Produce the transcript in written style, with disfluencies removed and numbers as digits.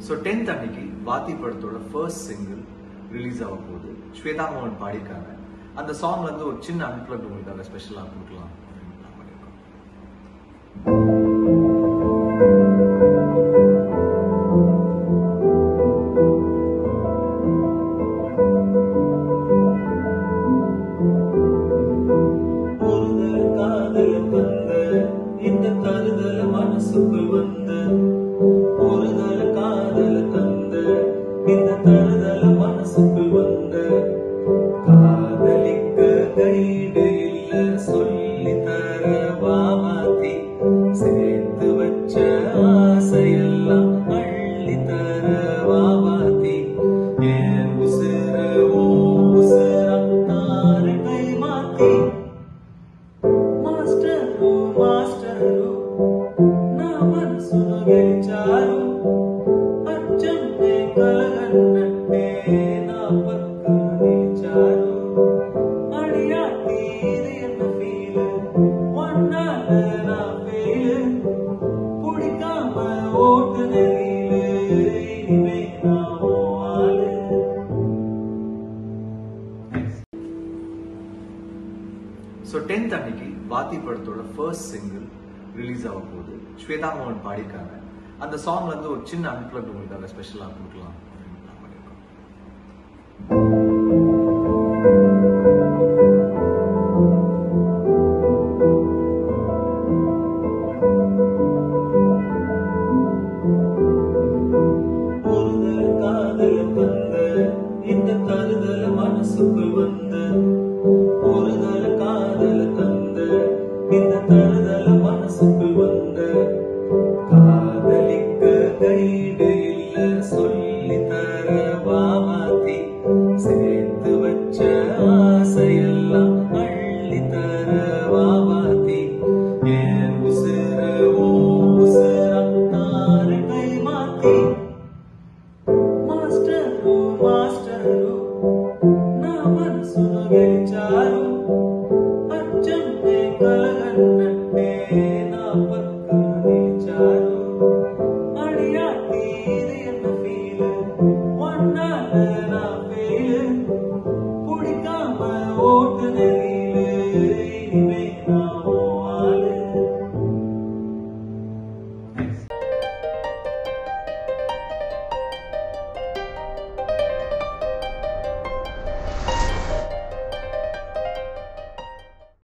So 10th அன்னைக்கு வாத்தி படத்தோட first single release ஆக போகுது. ஸ்வேதா மோகன் பாடியிருக்காங்க. அந்த சாங்ல இருந்து ஒரு சின்ன அன்பிளக் உங்களுக்காக ஸ்பெஷலா கொடுக்கலாம். So 10th அன்னைக்கு வாத்தி படத்தோட ஃபர்ஸ்ட் சிங்கிள் ரிலீஸ் ஆக போகுது. ஸ்வேதா மோகன் பாடியிருக்காங்க. அந்த சாங்ல இருந்து ஒரு சின்ன அன்பிளக் உங்களுக்காக ஸ்பெஷலா கொடுக்கலாம். இந்த தருதல மனசுக்கு